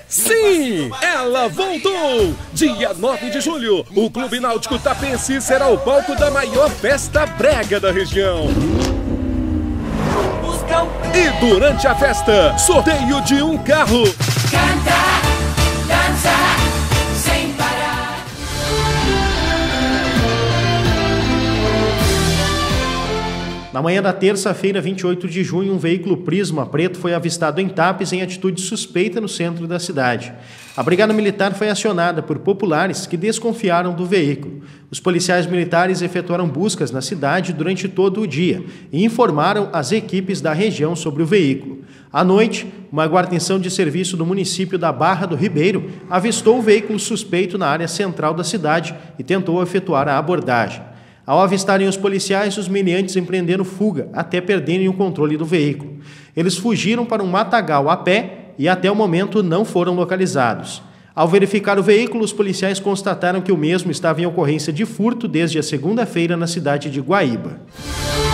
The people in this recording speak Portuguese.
Sim, ela voltou! Dia 9 de julho, o Clube Náutico Tapense será o palco da maior festa brega da região. E durante a festa, sorteio de um carro. Canta, dança, sem parar. Na manhã da terça-feira, 28 de junho, um veículo Prisma preto foi avistado em Tapes em atitude suspeita no centro da cidade. A Brigada Militar foi acionada por populares que desconfiaram do veículo. Os policiais militares efetuaram buscas na cidade durante todo o dia e informaram as equipes da região sobre o veículo. À noite, uma guarnição de serviço do município da Barra do Ribeiro avistou o veículo suspeito na área central da cidade e tentou efetuar a abordagem. Ao avistarem os policiais, os meliantes empreenderam fuga até perderem o controle do veículo. Eles fugiram para um matagal a pé e até o momento não foram localizados. Ao verificar o veículo, os policiais constataram que o mesmo estava em ocorrência de furto desde a segunda-feira na cidade de Guaíba.